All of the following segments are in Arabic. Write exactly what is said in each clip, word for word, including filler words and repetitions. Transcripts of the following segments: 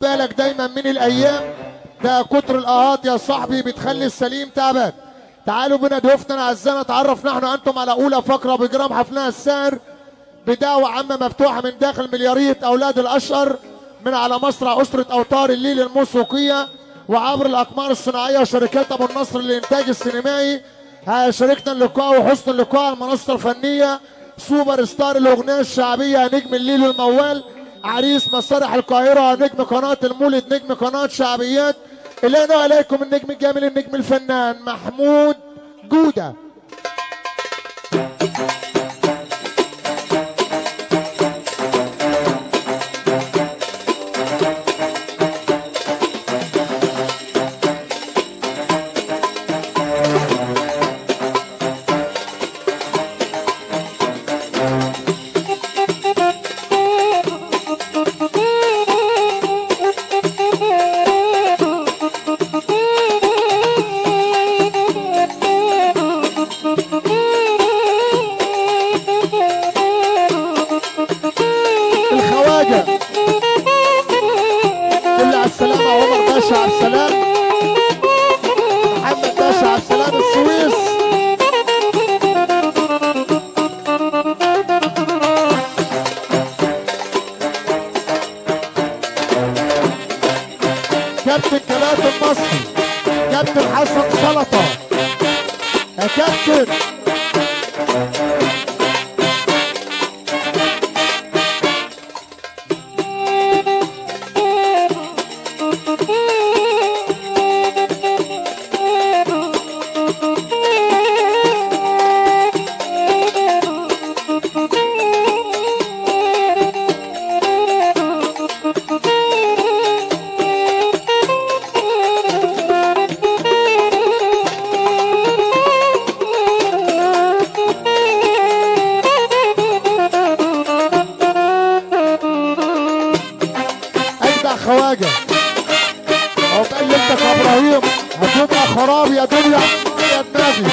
بالك دايما من الايام، ده كتر الاهات يا صاحبي بتخلي السليم تعبان. تعالوا بنا ضيوفنا الاعزاء نتعرف نحن انتم على اولى فقره بجرام حفلنا الساهر بدعوه عامه مفتوحه من داخل ملياريه اولاد الاشقر من على مسرح اسره اوتار الليل الموسيقيه وعبر الاقمار الصناعيه وشركات ابو النصر للانتاج السينمائي. شاركنا اللقاء وحسن اللقاء على المنصه الفنيه سوبر ستار الاغنيه الشعبيه نجم الليل والموال عريس مسارح القاهره نجم قناه المولد نجم قناه شعبيات. الينا عليكم النجم الجميل النجم الفنان محمود جوده. كابتن كلات المصري كابتن حسن سلطه يا كابتن. خواجه عقبال ليلتك يا ابراهيم هتبقى خراب يا دنيا يا دماغي.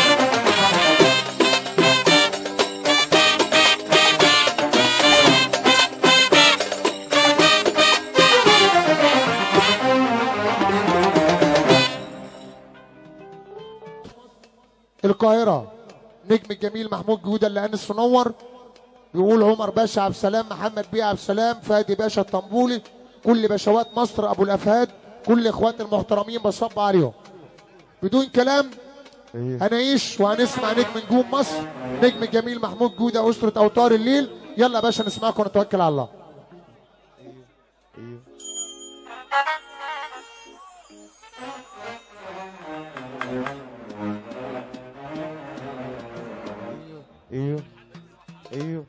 القاهره نجم الجميل محمود جوده اللي انس منور بيقول عمر باشا عبد السلام محمد بيه عبد السلام فادي باشا الطنبولي كل باشوات مصر ابو الافهاد كل اخواتنا المحترمين بصب عليهم. بدون كلام هنعيش وهنسمع نجم نجوم مصر نجم الجميل محمود جوده اسره اوتار الليل. يلا يا باشا نسمعكم ونتوكل على الله. ايوه ايوه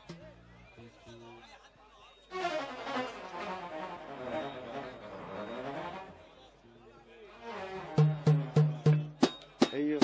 ايوه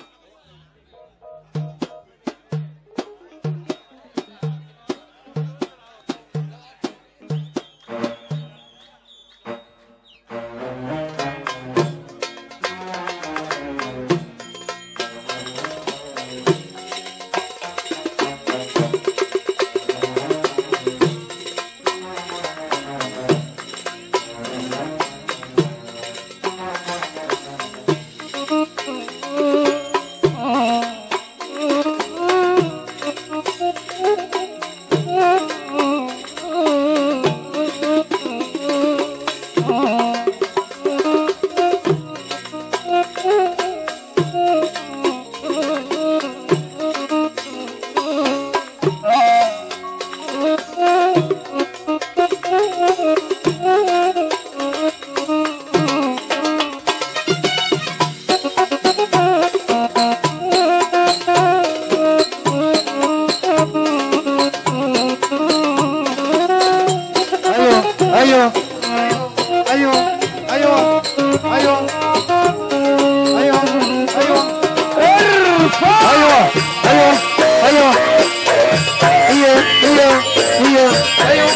ايوه ايوه ايوه ايوه ايوه ايوه ارفع ايوه ايوه ايوه هي هي هي ايوه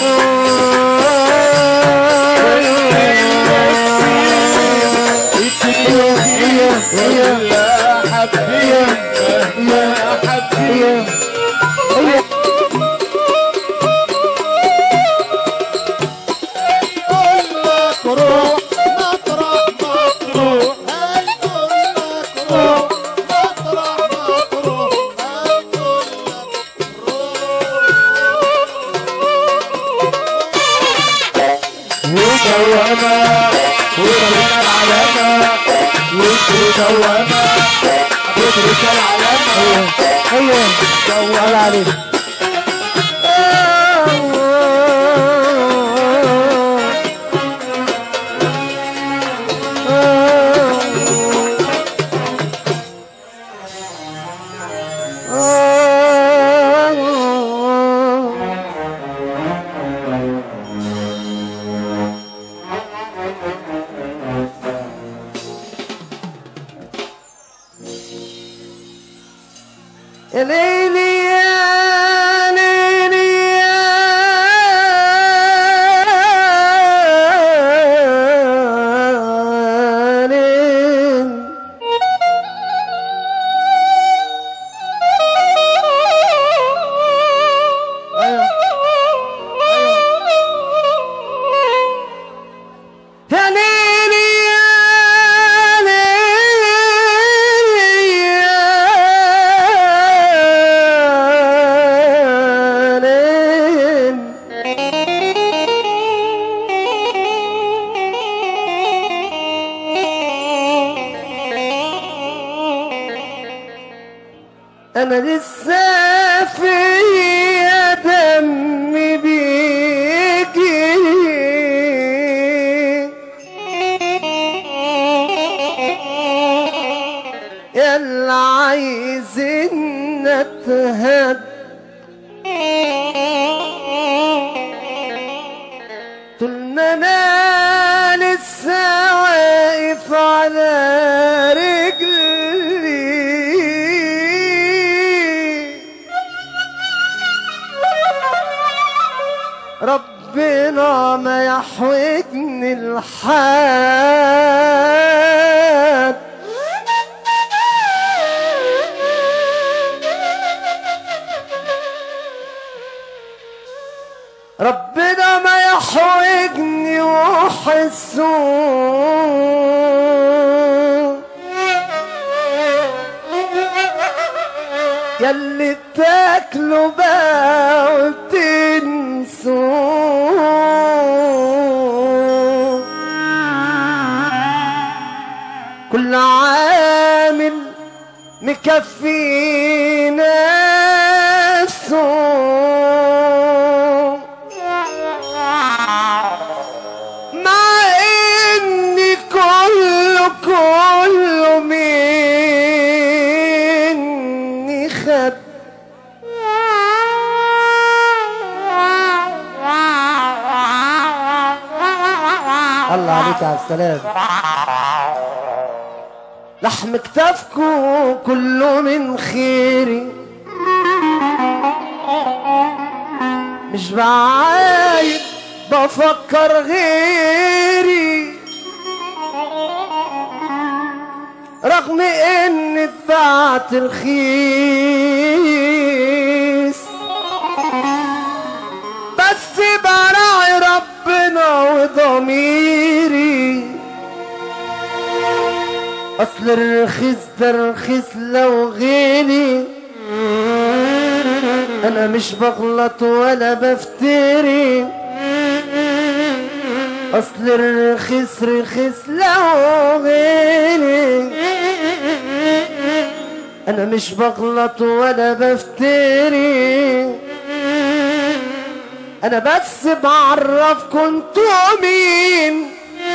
هي هي يا حبيبي يا حبيبي هي تروح مطرح ما تروح هيقول لك روح مطرح ما تروح هيقول لك روح ودوامة وترك العلامة ودوامة وترك العلامة. ايوه ايوه الله عليك. يا ليلي يا ليلي يا ليل ايوه يا ليلي يا أنا لسه فيا دم بيجري يلا عايزين نتهد طول ما أنا لسه واقف على رجلي ربنا ما يحوجني الحال ربنا ما يحوجني وحسه ياللي تاكلوا بقى وتنسوا كل عامل مكفي نفسه مع اني كله كله مني خد الله عليك على السلام. لحم كتافكو كله من خيري مش بعايد بفكر غيري رغم ان اتبعت رخيص بس براعي ربنا وضميري اصل الرخيص ده رخيص لو غالي انا مش بغلط ولا بفتري اصل الرخيص رخيص لو غالي انا مش بغلط ولا بفتري انا بس بعرفكم انتوا مين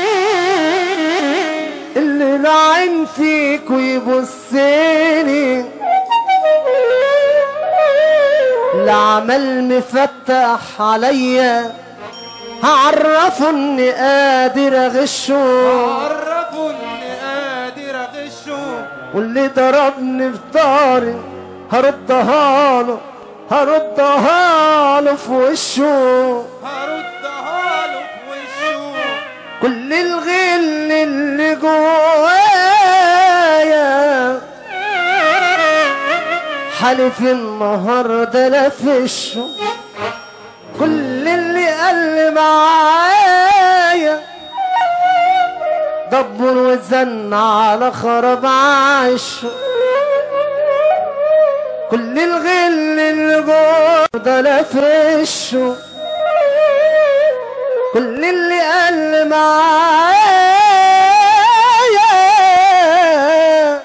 اللي لعن فيك ويبصني العمل مفتح عليا هعرفه اني قادر اغشه عرفوا اني قادر اغشه واللي ضربني في داري هردها له هردها له في وشه هردها له في وشه كل الغل اللي جوايا حلف النهارده لفشه كل اللي قال معايا دبر وزن على خراب عاش، كل الغل اللي جوه ده لفشه، كل اللي قال معايا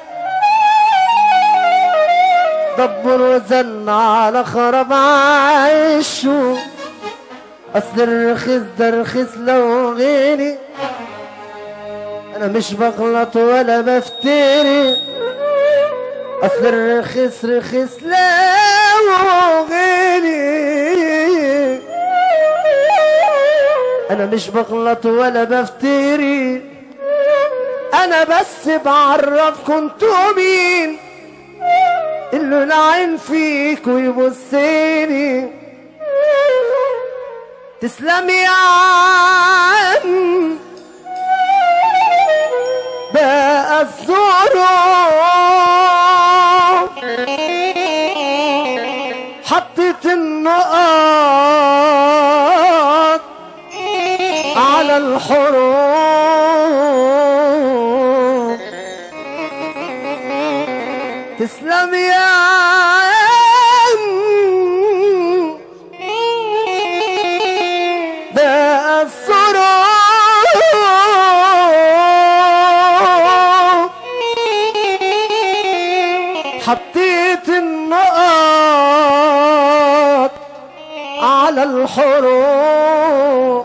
دبر وزن على خراب عاشه. اصل الرخيص ده رخيص لو غيري، انا مش بغلط ولا بفتري. اصل الرخيص رخيص لو غيري، انا مش بغلط ولا بفتري. انا بس بعرفكم انتوا مين اللي العين فيك ويبصيني. تسلم يا عم بقى الظروف، حطيت النقط على الحروف. تسلم يا عم بقى الظروف، حطيت النقط على الحروف.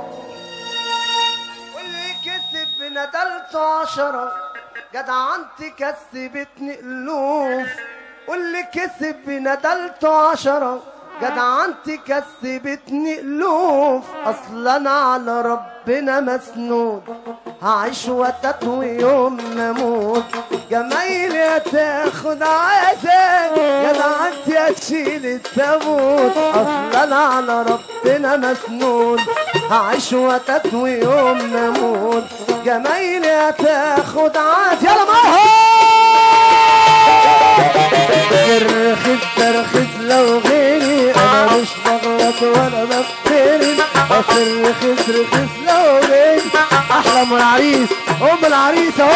واللي كسب ندلته عشرة، جدعنتي كسبتني ألوف. واللي كسب ندلته عشرة، جدعنتي كسبتني ألوف. أصلا أنا على ربنا مسنود، هعيش وتتوي يوم ما اموت. جمايلي هتاخد عزاك، جدعنتي هتشيل التابوت. أصلا أنا على ربنا مسنود، هعيش وتتوي يوم ما اموت. جمايلي هتاخد عزاك. يلا معاهم الرخيص ده رخيص لو غيري، انا مش بغلط ولا بفتري. اصل الرخيص رخيص لو غيري. احلى ام العريس ام العريس اهو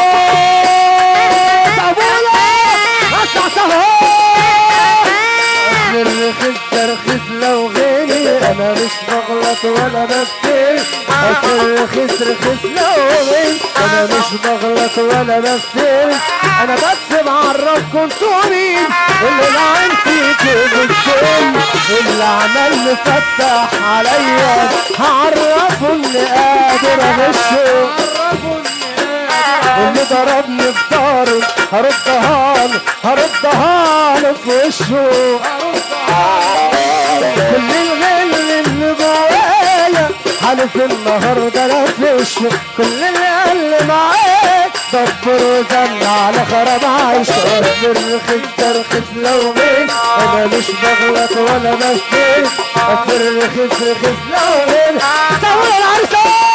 تعبوله اسمع سهو. اصل الرخيص ده رخيص لو غيري، انا مش بغلط ولا بفتري. اصل الرخيص رخيص لو غيري، انا مش بغلط ولا بفتري. انا بس بعرفكم انتوا مين اللي العين فيك بالسن، اللي عمل مفتح عليا هعرفه اني قادر اغشه. اللي ضربني بضهري هردها له هردها له في وشه. كل الغل اللي جوايا حالف النهارده لفشه. كل اللي قال معاك دبر وزن على خراب عايش. اصل الرخيص ده رخيص لو غير، انا مش بغلط ولا بفتري. اصل الرخيص رخيص لو غير. سوي العرسان